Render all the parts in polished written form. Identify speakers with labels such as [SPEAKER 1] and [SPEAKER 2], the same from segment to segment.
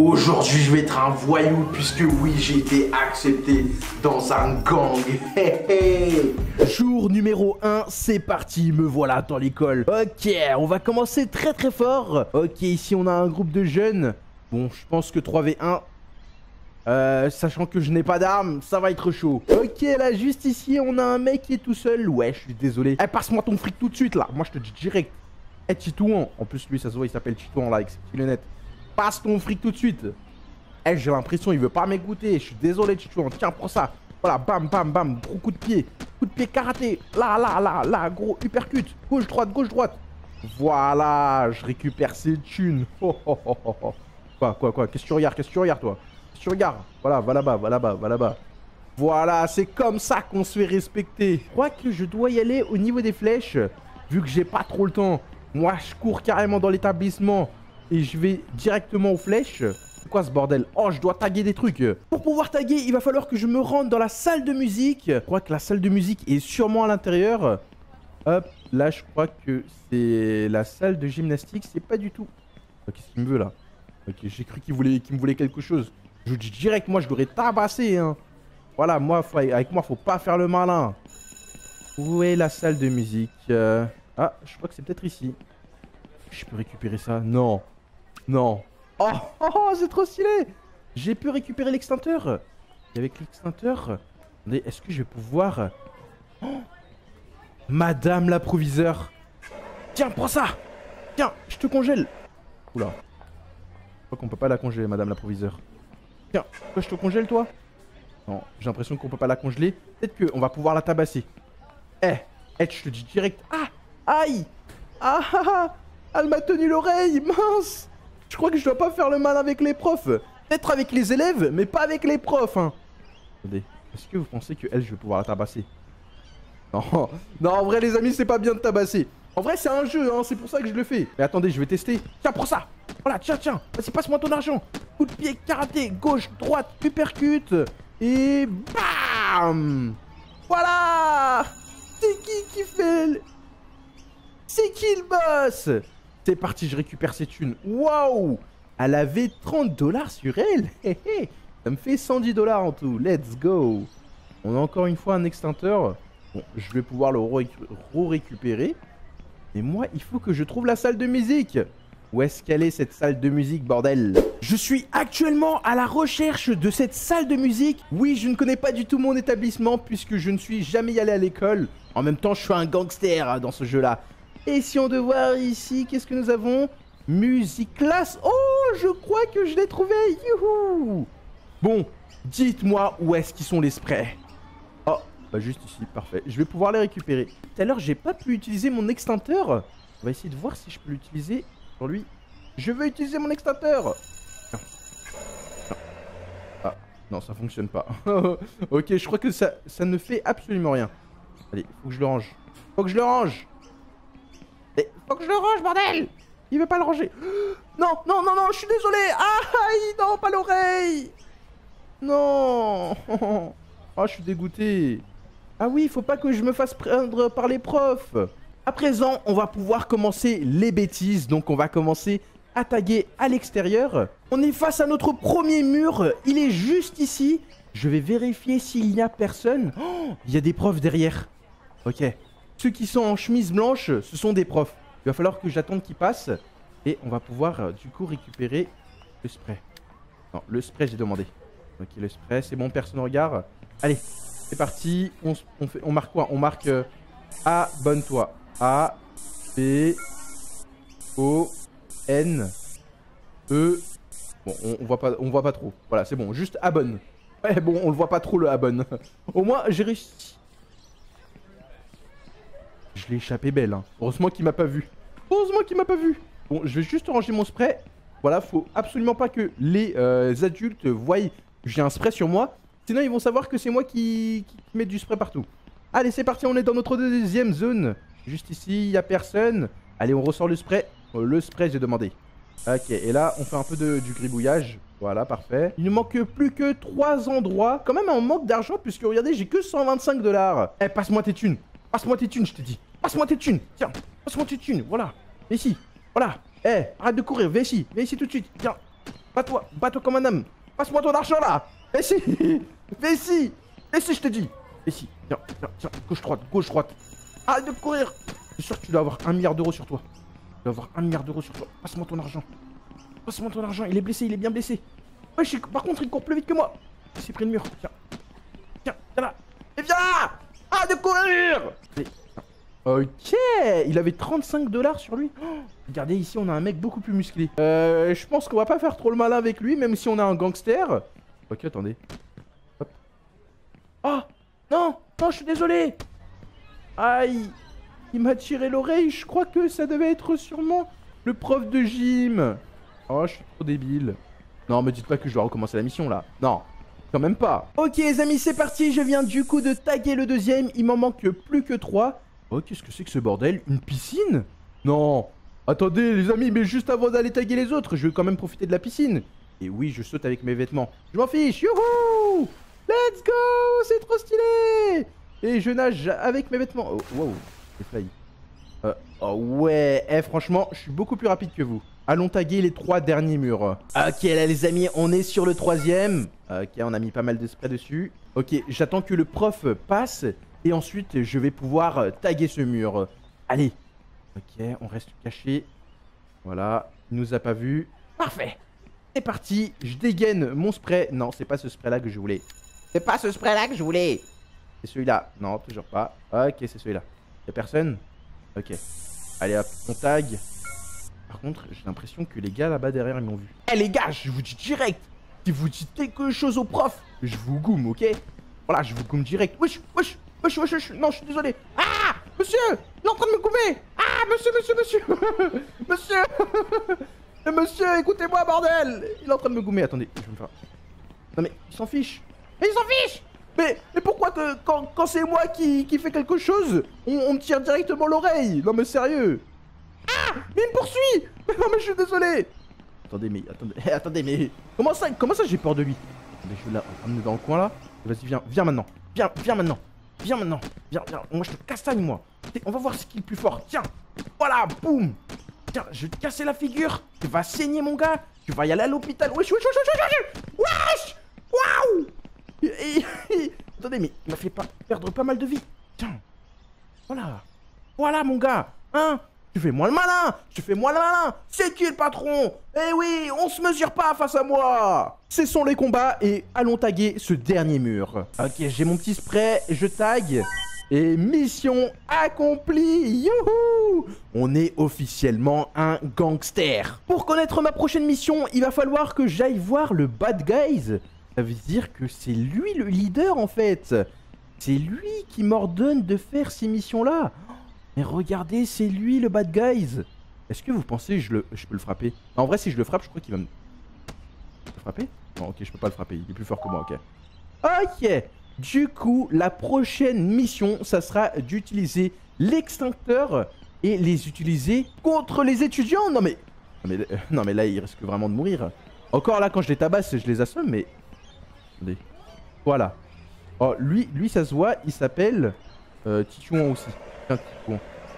[SPEAKER 1] Aujourd'hui, je vais être un voyou puisque oui, j'ai été accepté dans un gang. Jour numéro 1, c'est parti, me voilà dans l'école. Ok, on va commencer très très fort. Ok, ici on a un groupe de jeunes. Bon, je pense que 3v1, sachant que je n'ai pas d'armes, ça va être chaud. Ok, là, juste ici, on a un mec qui est tout seul. Ouais, je suis désolé. Eh, passe-moi ton fric tout de suite, là. Moi, je te dis direct. Eh, Titouan. En plus, lui, ça se voit, il s'appelle Titouan, là, avec ses petits lunettes. Passe ton fric tout de suite. Eh, j'ai l'impression il veut pas m'écouter. Je suis désolé, Titouan. Tiens, prends ça. Voilà, bam, bam, bam. Gros coup de pied. Coup de pied karaté. Là. Gros uppercut. Gauche, droite, gauche, droite. Voilà, je récupère ces thunes. Oh. Quoi Qu'est-ce que tu regardes? Toi? Tu regardes, voilà, va là-bas. Voilà, c'est comme ça qu'on se fait respecter. Je crois que je dois y aller au niveau des flèches, vu que j'ai pas trop le temps. Moi, je cours carrément dans l'établissement et je vais directement aux flèches. C'est quoi ce bordel? Oh, je dois taguer des trucs. Pour pouvoir taguer, il va falloir que je me rende dans la salle de musique. Je crois que la salle de musique est sûrement à l'intérieur. Hop, là, je crois que c'est la salle de gymnastique. C'est pas du tout... Qu'est-ce qu'il me veut, là? Ok, j'ai cru qu'il me voulait quelque chose. Je vous dis direct, moi je l'aurais tabassé, hein. Voilà, avec moi, faut pas faire le malin. Où est la salle de musique? Ah, je crois que c'est peut-être ici. Je peux récupérer ça? Non. Oh, c'est trop stylé. J'ai pu récupérer l'extincteur. Et avec l'extincteur... Attendez, est-ce que je vais pouvoir... Oh, Madame la proviseure. Tiens, prends ça. Tiens, je te congèle. Oula. Je crois qu'on peut pas la congeler, madame la proviseure. Tiens, toi je te congèle toi? Non, j'ai l'impression qu'on peut pas la congeler. Peut-être qu'on va pouvoir la tabasser. Eh, je te dis direct. Ah, aïe. Elle m'a tenu l'oreille, mince. Je crois que je dois pas faire le mal avec les profs. Peut-être avec les élèves, mais pas avec les profs, hein. Attendez, est-ce que vous pensez que elle, je vais pouvoir la tabasser? Non, en vrai les amis, c'est pas bien de tabasser. En vrai c'est un jeu, hein, c'est pour ça que je le fais. Mais attendez, je vais tester. Tiens, prends ça. Voilà, tiens. Vas-y, passe-moi ton argent. Coup de pied, karaté, gauche, droite, uppercut. Et bam. Voilà. C'est qui fait... C'est qui le boss? C'est parti, je récupère ces thunes. Waouh. Elle avait 30 $ sur elle. Ça me fait 110 $ en tout. Let's go. On a encore une fois un extincteur. Bon, je vais pouvoir le récupérer. Mais moi, il faut que je trouve la salle de musique. Où est-ce qu'elle est, cette salle de musique, bordel? Je suis actuellement à la recherche de cette salle de musique. Oui, je ne connais pas du tout mon établissement puisque je ne suis jamais allé à l'école. En même temps, je suis un gangster dans ce jeu-là. Et si on doit voir ici, qu'est-ce que nous avons? Musique classe. Oh, je crois que je l'ai trouvé. Youhou! Bon, dites-moi où est-ce qu'ils sont les sprays. Oh, bah juste ici, parfait. Je vais pouvoir les récupérer. Tout à l'heure, j'ai pas pu utiliser mon extincteur. On va essayer de voir si je peux l'utiliser sur lui. Je veux utiliser mon extincteur. Non. Ah, non, ça fonctionne pas. Ok, je crois que ça ne fait absolument rien. Allez, faut que je le range. Faut que je le range, bordel. Il veut pas le ranger. Non, je suis désolé. Aïe, non, pas l'oreille. Non. Oh, je suis dégoûté. Ah oui, faut pas que je me fasse prendre par les profs. À présent, on va pouvoir commencer les bêtises. Donc, on va commencer à taguer à l'extérieur. On est face à notre premier mur. Il est juste ici. Je vais vérifier s'il n'y a personne. Oh, il y a des profs derrière. Ok. Ceux qui sont en chemise blanche, ce sont des profs. Il va falloir que j'attende qu'ils passent. Et on va pouvoir, du coup, récupérer le spray. Non, le spray, j'ai demandé. Ok, le spray, c'est bon, personne ne regarde. Allez, c'est parti. On marque quoi? On marque abonne-toi. A, B, O, N, E. Bon, on voit pas trop. Voilà, c'est bon, juste abonne. Ouais, bon, on le voit pas trop le abonne. Au moins, j'ai réussi. Je l'ai échappé belle, hein. Heureusement qu'il m'a pas vu. Bon, je vais juste ranger mon spray. Voilà, faut absolument pas que les adultes voient que j'ai un spray sur moi. Sinon, ils vont savoir que c'est moi qui mets du spray partout. Allez, c'est parti, on est dans notre deuxième zone. Juste ici, il n'y a personne. Allez, on ressort le spray. Le spray, j'ai demandé. Ok, et là, on fait un peu du gribouillage. Voilà, parfait. Il ne manque plus que 3 endroits. Quand même, on manque d'argent puisque, regardez, j'ai que 125 $. Eh, passe-moi tes thunes. Passe-moi tes thunes, je te dis. Passe-moi tes thunes. Tiens, passe-moi tes thunes. Voilà. Viens ici. Voilà. Eh, arrête de courir. Viens ici tout de suite. Tiens. Bats-toi comme un homme. Passe-moi ton argent là. Viens ici. Viens ici. Viens ici, je te dis. Viens ici. Tiens. Gauche, droite. Arrête de courir. Je suis sûr que tu dois avoir 1 milliard d'euros sur toi. Tu dois avoir 1 milliard d'euros sur toi. Passe-moi ton argent. Passe-moi ton argent. Il est blessé, il est bien blessé. Ouais, par contre, il court plus vite que moi. Il s'est pris le mur. Viens là. Et viens là. Arrête de courir. Allez. Ok, il avait 35 $ sur lui. Oh, regardez, ici, on a un mec beaucoup plus musclé. Je pense qu'on va pas faire trop le malin avec lui, même si on a un gangster. Ok, attendez. Hop. Oh, non, je suis désolé. Aïe, il m'a tiré l'oreille. Je crois que ça devait être sûrement le prof de gym. Oh, je suis trop débile. Non, me dites pas que je dois recommencer la mission, là. Non, quand même pas. Ok, les amis, c'est parti. Je viens du coup de taguer le deuxième. Il m'en manque plus que 3. Oh, qu'est-ce que c'est que ce bordel? Une piscine? Non. Attendez, les amis, mais juste avant d'aller taguer les autres, je vais quand même profiter de la piscine. Et oui, je saute avec mes vêtements. Je m'en fiche. Youhou! Let's go! C'est trop stylé! Et je nage avec mes vêtements. Oh, wow, j'ai failli. Oh ouais, franchement, je suis beaucoup plus rapide que vous. Allons taguer les 3 derniers murs. Ok, là, les amis, on est sur le 3e. Ok, on a mis pas mal de spray dessus. Ok, j'attends que le prof passe. Et ensuite, je vais pouvoir taguer ce mur. Allez. Ok, on reste caché. Voilà, il nous a pas vu. Parfait. C'est parti. Je dégaine mon spray. Non, c'est pas ce spray-là que je voulais. C'est pas ce spray-là que je voulais. C'est celui-là. Non, toujours pas. Ok, c'est celui-là. Y'a personne? Ok. Allez hop, on tag. Par contre, j'ai l'impression que les gars là-bas derrière, ils m'ont vu. Eh les gars, je vous dis direct. Si vous dites quelque chose au prof, je vous goume, ok? Voilà, je vous goume direct. Wesh. Non, je suis désolé. Ah, monsieur, il est en train de me goumer. Ah, monsieur. Monsieur, écoutez-moi, bordel. Il est en train de me goumer. Attendez, je vais me faire... Non mais, il s'en fiche. Mais pourquoi quand c'est moi qui fais quelque chose, on me tire directement l'oreille? Non mais sérieux. Ah, mais il me poursuit. Non mais je suis désolé. Attendez, mais... Comment ça j'ai peur de lui? Attendez, je vais l'amener dans le coin là. Vas-y, viens maintenant. Viens maintenant. Moi je te castagne moi. On va voir ce qui est le plus fort. Tiens. Voilà, boum. Tiens, je vais te casser la figure. Tu vas saigner mon gars. Tu vas y aller à l'hôpital. Wesh. Waouh. Attendez, mais il m'a fait perdre pas mal de vie. Tiens. Voilà mon gars. Hein? Tu fais moi le malin. C'est qui le patron? Eh oui, on se mesure pas face à moi. Cessons les combats et allons taguer ce dernier mur. Ok, j'ai mon petit spray, je tag. Et mission accomplie. Youhou! On est officiellement un gangster. Pour connaître ma prochaine mission, il va falloir que j'aille voir le bad guys. Ça veut dire que c'est lui le leader en fait. C'est lui qui m'ordonne de faire ces missions-là. Mais regardez, c'est lui le bad guys. Est-ce que vous pensez que je peux le frapper? Non, en vrai, si je le frappe, je crois qu'il va me... Le frapper? Non, ok, je peux pas le frapper. Il est plus fort que moi, ok. Ok. Du coup, la prochaine mission, ça sera d'utiliser l'extincteur et les utiliser contre les étudiants. Non mais là, il risque vraiment de mourir. Encore là, quand je les tabasse, je les assomme, mais... Attendez. Voilà. Oh, lui, ça se voit, il s'appelle... Titouan aussi. Tiens, Titouan.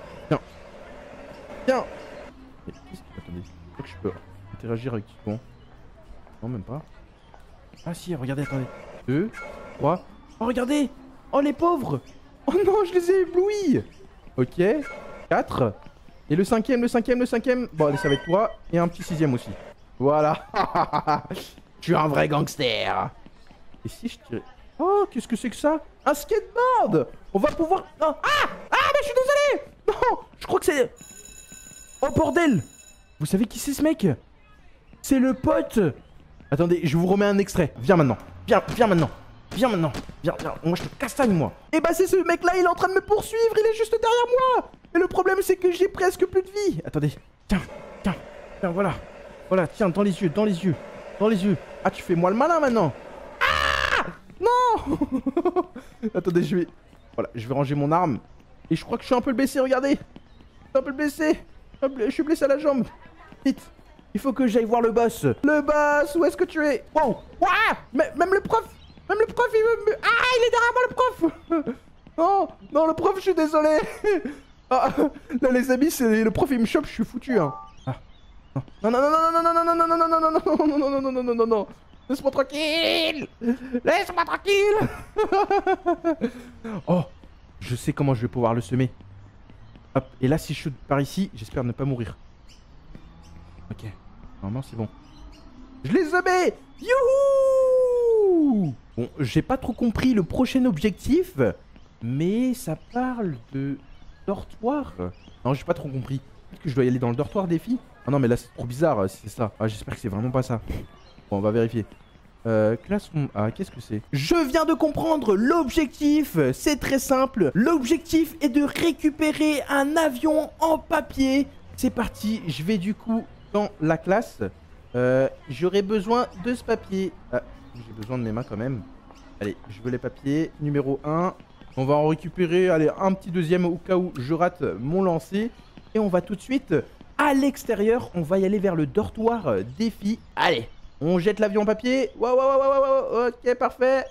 [SPEAKER 1] Tiens. Mais attendez, je crois que je peux interagir avec Titouan. Non, même pas. Ah si, regardez, attendez. 2, 3. Oh, regardez. Oh, les pauvres. Oh non, je les ai éblouis. Ok. 4. Et le cinquième. Bon, allez, ça va être toi. Et un petit 6ème aussi. Voilà. Je suis un vrai gangster. Et si je tirais... Oh, qu'est-ce que c'est que ça? Un skateboard. On va pouvoir... Ah, mais je suis désolé. Non, je crois que c'est... Oh, bordel. Vous savez qui c'est ce mec? C'est le pote. Attendez, je vous remets un extrait. Viens maintenant. Viens maintenant. Moi, je te castagne, moi. Et bah, c'est ce mec-là, il est en train de me poursuivre. Il est juste derrière moi. Et le problème, c'est que j'ai presque plus de vie. Attendez. Tiens, voilà. Voilà, tiens, dans les yeux. Ah, tu fais moi le malin, maintenant. Ah! Non. Attendez, voilà, je vais ranger mon arme. Et je crois que je suis un peu blessé, regardez. Je suis blessé à la jambe. Vite. Il faut que j'aille voir le boss. Le boss, où est-ce que tu es? Wow. Même le prof, il me... Ah, il est derrière moi, le prof. Non, le prof, je suis désolé. Ah, là, les amis, c'est le prof, il me chope, je suis foutu. Hein. Non, non, non, non, non, non, non, non, non, non, non, non, non, non, non, non, non, non, non, non. Laisse-moi tranquille. Laisse-moi tranquille. Oh, je sais comment je vais pouvoir le semer. Hop, et là, si je shoot par ici, j'espère ne pas mourir. Ok, normalement, c'est bon. Je l'ai semé. Youhou. Bon, j'ai pas trop compris le prochain objectif, mais ça parle de dortoir. Non, j'ai pas trop compris. Peut-être que je dois y aller dans le dortoir des filles. Ah non, mais là, c'est trop bizarre si c'est ça. Ah, j'espère que c'est vraiment pas ça. Bon, on va vérifier. Classe... Ah, qu'est-ce que c'est? Je viens de comprendre l'objectif. C'est très simple. L'objectif est de récupérer un avion en papier. C'est parti. Je vais du coup dans la classe. J'aurai besoin de ce papier. Ah, j'ai besoin de mes mains quand même. Allez, je veux les papiers. Numéro 1. On va en récupérer, allez, un petit deuxième au cas où je rate mon lancer. Et on va tout de suite à l'extérieur. On va y aller vers le dortoir des filles. Allez, on jette l'avion en papier. Waouh, waouh, waouh, waouh, ok, parfait.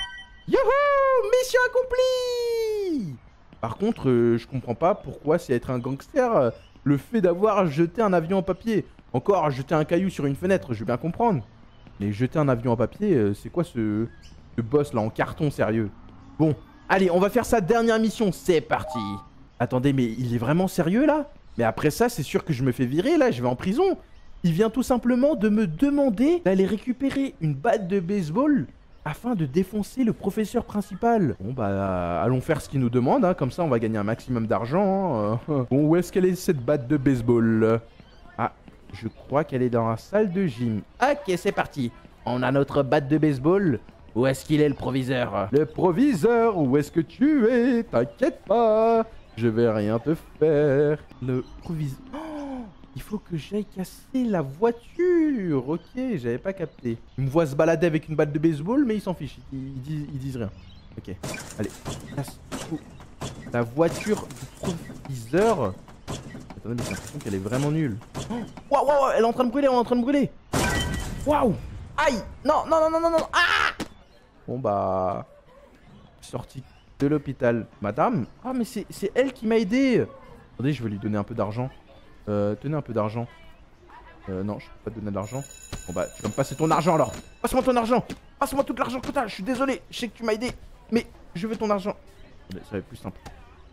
[SPEAKER 1] Youhou, mission accomplie. Par contre, je comprends pas pourquoi c'est être un gangster le fait d'avoir jeté un avion en papier. Encore, jeter un caillou sur une fenêtre, je veux bien comprendre. Mais jeter un avion en papier, c'est quoi ce boss là en carton sérieux? Bon. Allez, on va faire sa dernière mission, c'est parti. Attendez, mais il est vraiment sérieux là? Mais après ça, c'est sûr que je me fais virer là, je vais en prison. Il vient tout simplement de me demander d'aller récupérer une batte de baseball afin de défoncer le professeur principal. Bon bah, allons faire ce qu'il nous demande, hein. Comme ça on va gagner un maximum d'argent. Hein. Bon, où est-ce qu'elle est cette batte de baseball? Ah, je crois qu'elle est dans la salle de gym. Ok, c'est parti. On a notre batte de baseball. Où est-ce qu'il est, le proviseur? Le proviseur, où est-ce que tu es? T'inquiète pas, je vais rien te faire. Le proviseur... Oh, il faut que j'aille casser la voiture. Ok, j'avais pas capté. Ils me voient se balader avec une batte de baseball, mais ils s'en fichent. Ils disent rien. Ok, allez, casse tout. La voiture du proviseur... Attendez, mais j'ai l'impression qu'elle est vraiment nulle. Oh, waouh, waouh, elle est en train de brûler, on est en train de brûler. Waouh. Aïe. Non, non, non, non, non, non. Ah. Bon bah... Sortie de l'hôpital. Madame? Ah mais c'est elle qui m'a aidé. Attendez, je vais lui donner un peu d'argent. Tenez un peu d'argent. Non, je peux pas te donner de l'argent. Bon bah, tu vas me passer ton argent alors. Passe-moi ton argent. Passe-moi tout l'argent que t'as. Je suis désolé, je sais que tu m'as aidé. Mais je veux ton argent. Attendez, ça va être plus simple.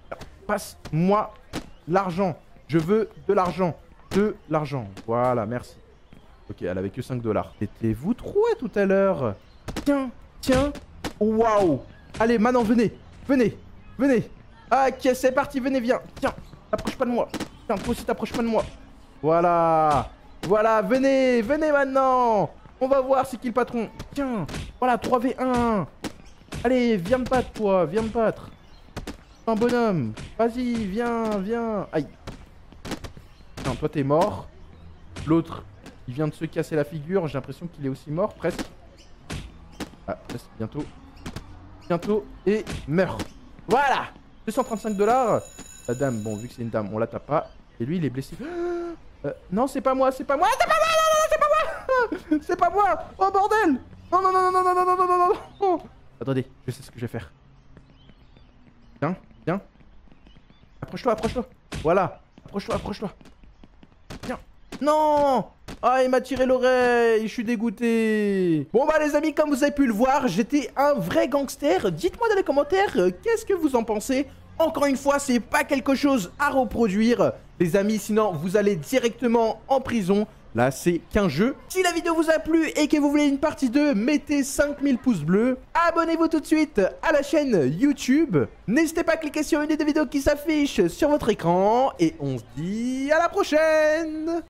[SPEAKER 1] Passe-moi l'argent. Je veux de l'argent. De l'argent. Voilà, merci. Ok, elle avait que 5 $. C'était vous trois tout à l'heure. Tiens. Tiens, waouh. Allez, maintenant, venez, venez, venez. Ok, c'est parti, venez, viens. Tiens, t'approches pas de moi. Tiens, toi aussi, t'approches pas de moi. Voilà, voilà, venez, venez maintenant. On va voir c'est qui le patron. Tiens, voilà, 3v1. Allez, viens me battre, toi, viens me battre. Un bonhomme, vas-y, viens, viens. Aïe. Tiens, toi, t'es mort. L'autre, il vient de se casser la figure. J'ai l'impression qu'il est aussi mort, presque. Ah, bientôt. Bientôt. Et meurt. Voilà. 235 $. La dame, bon, vu que c'est une dame, on la tape pas. Et lui, il est blessé. Non, c'est pas moi, c'est pas moi. C'est pas moi, non, non, c'est pas moi. C'est pas moi. Oh, bordel. Non, non, non, non, non, non, non, non, non, non, non. Attendez, je sais ce que je vais faire. Viens, viens. Approche-toi, approche-toi. Voilà. Approche-toi, approche-toi. Viens. Non. Ah, il m'a tiré l'oreille, je suis dégoûté. Bon bah les amis, comme vous avez pu le voir, j'étais un vrai gangster. Dites-moi dans les commentaires, qu'est-ce que vous en pensez? Encore une fois, c'est pas quelque chose à reproduire, les amis, sinon vous allez directement en prison. Là, c'est qu'un jeu. Si la vidéo vous a plu et que vous voulez une partie 2, mettez 5000 pouces bleus. Abonnez-vous tout de suite à la chaîne YouTube. N'hésitez pas à cliquer sur une des vidéos qui s'affiche sur votre écran. Et on se dit à la prochaine!